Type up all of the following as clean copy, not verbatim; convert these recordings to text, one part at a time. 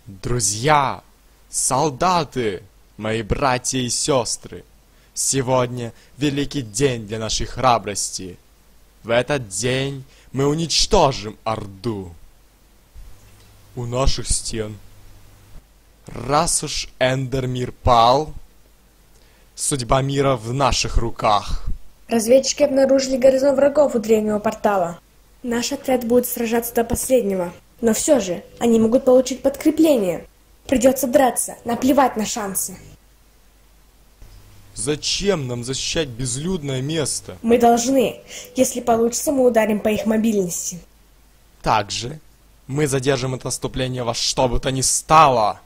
Друзья, солдаты, мои братья и сестры, сегодня великий день для нашей храбрости. В этот день мы уничтожим Орду у наших стен. Раз уж Эндермир пал, судьба мира в наших руках. Разведчики обнаружили горизонт врагов у древнего портала. Наш отряд будет сражаться до последнего. Но все же, они могут получить подкрепление. Придется драться, наплевать на шансы. Зачем нам защищать безлюдное место? Мы должны. Если получится, мы ударим по их мобильности. Также мы задержим это наступление во что бы то ни стало.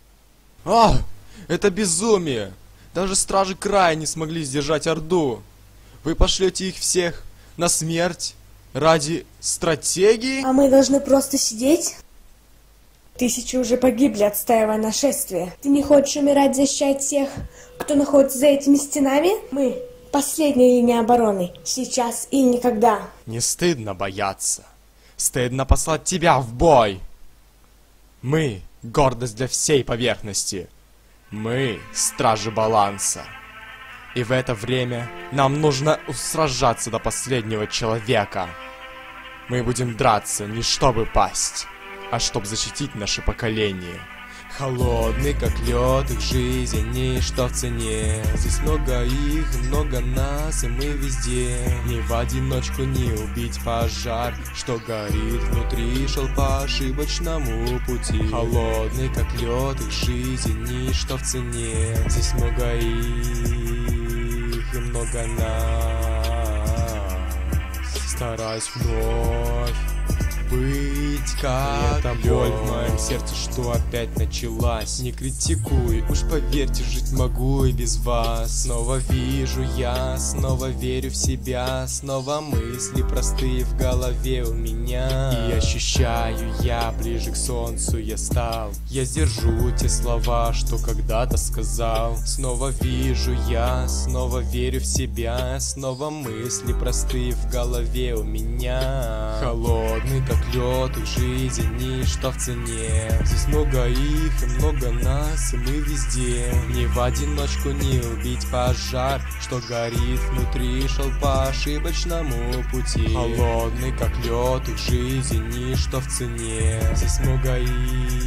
Это безумие! Даже стражи края не смогли сдержать Орду. Вы пошлете их всех на смерть ради стратегии? А мы должны просто сидеть? Тысячи уже погибли, отстаивая нашествие. Ты не хочешь умирать, защищать тех, кто находится за этими стенами? Мы — последняя линия обороны. Сейчас и никогда. Не стыдно бояться. Стыдно послать тебя в бой. Мы — гордость для всей поверхности. Мы — стражи баланса. И в это время нам нужно сражаться до последнего человека. Мы будем драться не чтобы пасть, а чтобы защитить наше поколение. Холодный, как лед, их жизнь, ничто в цене. Здесь много их, много нас, и мы везде. Ни в одиночку не убить пожар, что горит внутри, шел по ошибочному пути. Холодный, как лед, их жизнь, ничто в цене. Здесь много их, и много нас. Стараюсь вновь быть как эта боль в моем сердце, что опять началась. Не критикуй, уж поверьте, жить могу и без вас. Снова вижу я, снова верю в себя. Снова мысли простые в голове у меня. И ощущаю я, ближе к солнцу я стал. Я сдержу те слова, что когда-то сказал. Снова вижу я, снова верю в себя. Снова мысли простые в голове у меня. Холодный, как лед, их жизнь, ничто в цене. Здесь много их и много нас, и мы везде. Ни в одиночку не убить пожар, что горит внутри, шел по ошибочному пути. Холодный, как лед, их жизнь, ничто в цене. Здесь много их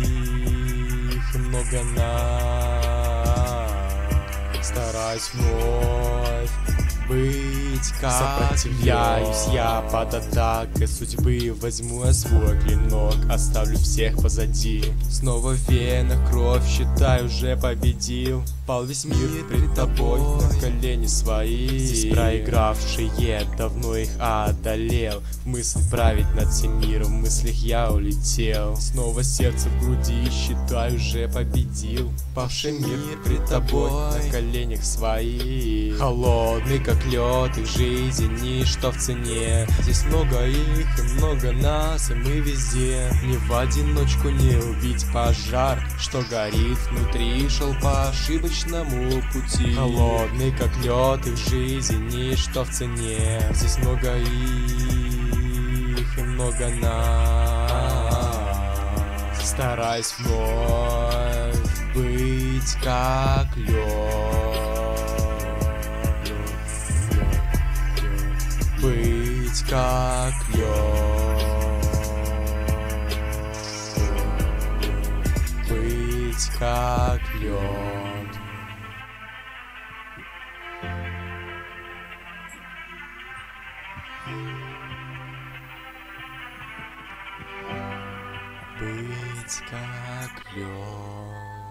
и много нас. Стараюсь вновь быть как сопротивляюсь я под атакой судьбы. Возьму я свой клинок, оставлю всех позади. Снова в венах кровь, считай, уже победил. Пал весь мир пред тобой, на колени свои. Здесь проигравшие, давно их одолел. В мысль править над всем миром, в мыслях я улетел. Снова сердце в груди, считай, уже победил. Павший мир пред тобой, на коленях свои. Холодный, как лед, их жизнь, ничто в цене. Здесь много их и много нас, и мы везде. Ни в одиночку не убить пожар, что горит внутри, шел по ошибочному пути. Холодный, как лед, их жизнь, ничто в цене. Здесь много их и много нас. Стараюсь вновь быть как лед. Быть как лед. Быть как лед. Быть как лед.